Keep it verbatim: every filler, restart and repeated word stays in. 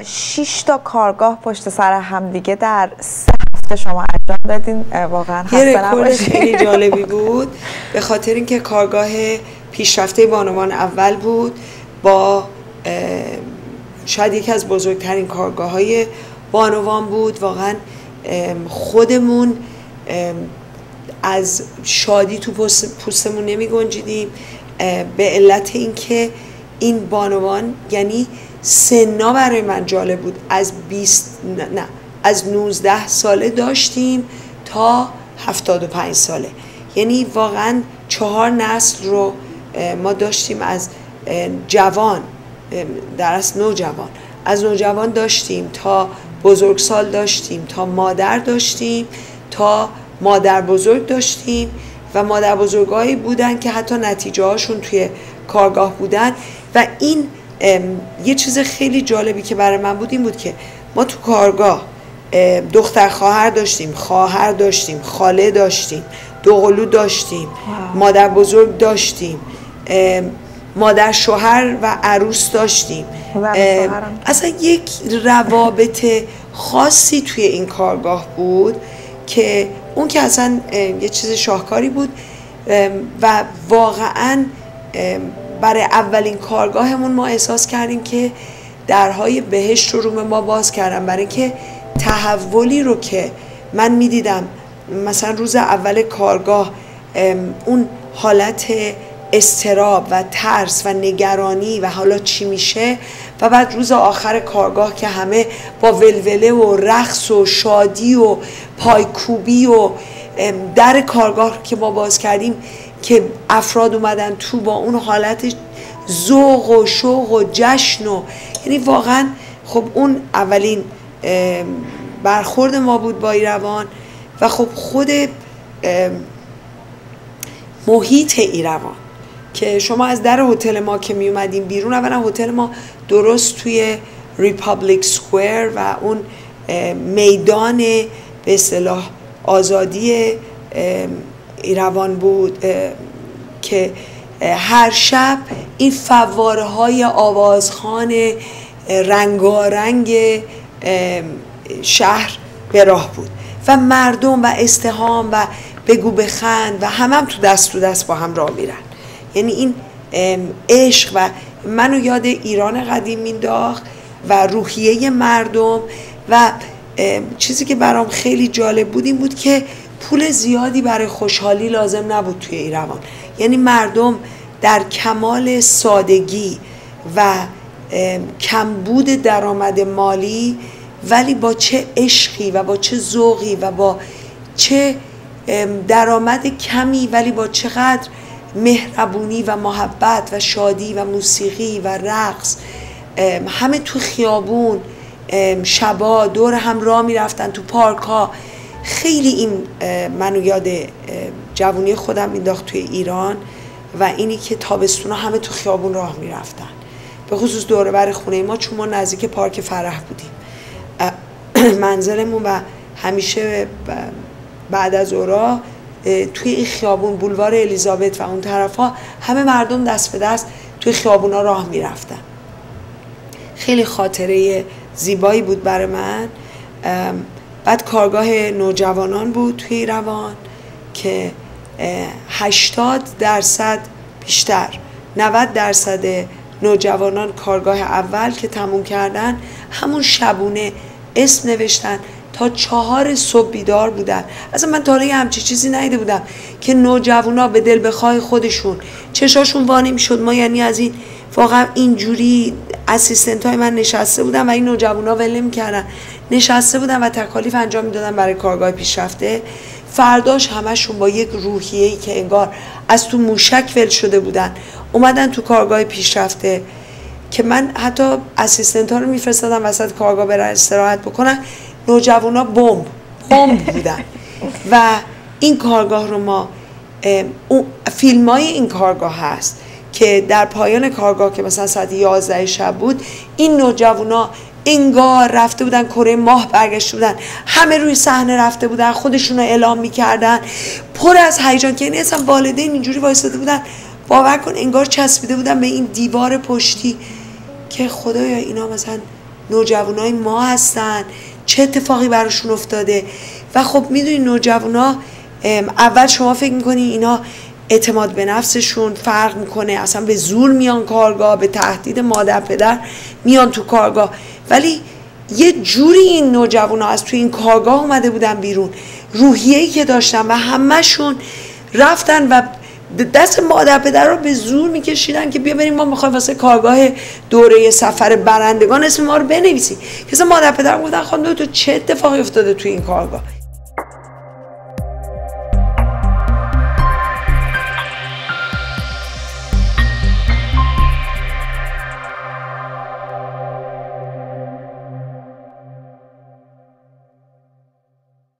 شش تا کارگاه پشت سر هم دیگه در سه هفته شما انجام دادین، واقعا خسته نباشید. خیلی جالبی بود به خاطر اینکه کارگاه پیشرفته بانوان اول بود، با شاید یکی از بزرگترین کارگاه های بانوان بود. واقعا خودمون از شادی تو پوستمون نمی گنجیدیم به علت اینکه این بانوان، یعنی سنا برای من جالب بود، از بیست نه از نوزده ساله داشتیم تا هفتاد و پنج ساله، یعنی واقعا چهار نسل رو ما داشتیم. از جوان، در اصل نوجوان، از نوجوان داشتیم تا بزرگسال داشتیم، تا مادر داشتیم، تا مادر بزرگ داشتیم و مادر بزرگایی بودن که حتی نتیجه هاشون توی کارگاه بودن. و این یه چیز خیلی جالبی که برای من بود این بود که ما تو کارگاه دختر خواهر داشتیم، خواهر داشتیم، خاله داشتیم، دوقلو داشتیم، مادر بزرگ داشتیم، مادر شوهر و عروس داشتیم. اصلا یک روابط خاصی توی این کارگاه بود که اون که اصلا یه چیز شاهکاری بود و واقعا برای اولین کارگاهمون ما احساس کردیم که درهای بهشت رو رو ما باز کردن، برای که تحولی رو که من میدیدم مثلا روز اول کارگاه، اون حالت اضطراب و ترس و نگرانی و حالا چی میشه، و بعد روز آخر کارگاه که همه با ولوله و رقص و شادی و پایکوبی و در کارگاه که ما باز کردیم که افراد اومدن تو با اون حالت ذوق و شوق و جشن و یعنی واقعا خب اون اولین برخورد ما بود با ایروان. و خب خود محیط ایروان که شما از در هتل ما که می اومدیم بیرون، اولا هتل ما درست توی ریپابلیک سکوئر و اون میدان به اصطلاح آزادی ایروان بود که هر شب این فواره های آوازخوان رنگارنگ شهر به راه بود و مردم و ازدحام و بگو بخند و همه هم تو دست تو دست با هم راه میرن. یعنی این عشق و منو یاد ایران قدیم مینداخت و روحیه مردم. و چیزی که برام خیلی جالب بود این بود که پول زیادی برای خوشحالی لازم نبود توی ایروان، یعنی مردم در کمال سادگی و کمبود درآمد مالی، ولی با چه عشقی و با چه ذوقی و با چه درآمد کمی ولی با چقدر مهربونی و محبت و شادی و موسیقی و رقص، همه تو خیابون شبا دور هم راه میرفتن تو پارک ها. خیلی این منو یاد جوانی خودم مینداخت توی ایران و اینی که تابستونا همه تو خیابون راه میرفتن، به خصوص دور بر خونه ما چون ما نزدیک پارک فرح بودیم منزلمون و همیشه بعد از اورا توی این خیابون بولوار الیزابت و اون طرفا همه مردم دست به دست توی خیابونا راه میرفتن. خیلی خاطره زیبایی بود برای من. بعد کارگاه نوجوانان بود توی ایروان که هشتاد درصد بیشتر نود درصد نوجوانان کارگاه اول که تموم کردن همون شبونه اسم نوشتن تا چهار صبح بیدار بودن. اصلا من تا حالا همچی چیزی ندیده بودم که نوجوانا به دل بخواه خودشون چشاشون وانه میشد. ما یعنی از این واقعا اینجوری اسیستنت های من نشسته بودن و این نوجوانا ول نمی‌کردن، نشسته بودن و تکالیف انجام میدادن برای کارگاه پیشرفته. فرداش همشون با یک روحیه‌ای که انگار از تو موشک ول شده بودن اومدن تو کارگاه پیشرفته که من حتی اسیستنت ها رو میفرستادم وسط کارگاه برن استراحت بکنن، نوجوانا بمب بمب بودن. و این کارگاه رو ما فیلم های این کارگاه هست که در پایان کارگاه که مثلا ساعت یازده شب بود این نوجوانا انگار رفته بودن کره ماه برگشته بودن، همه روی صحنه رفته بودن، خودشون رو اعلام میکردن، پر از هیجان که یعنی اصلا والدین اینجوری وایساده بودن باور کن انگار چسبیده بودن به این دیوار پشتی که خدایا اینا مثلا نوجوانای ما هستن، چه اتفاقی براشون افتاده. و خب میدونی نوجوانا اول شما فکر میکنی اینا اعتماد به نفسشون فرق میکنه، اصلا به زور میان کارگاه، به تهدید مادر پدر میان تو کارگاه، ولی یه جوری این نوجوانا از توی این کارگاه اومده بودن بیرون، روحیه‌ای که داشتن و همه‌شون رفتن و دست مادر پدر رو به زور میکشیدن که بیا بریم ما میخوایم واسه کارگاه دوره سفر برندگان اسم ما رو بنویسیم. که مادر پدر گفتن خانم تو چه اتفاقی افتاده توی این کارگاه؟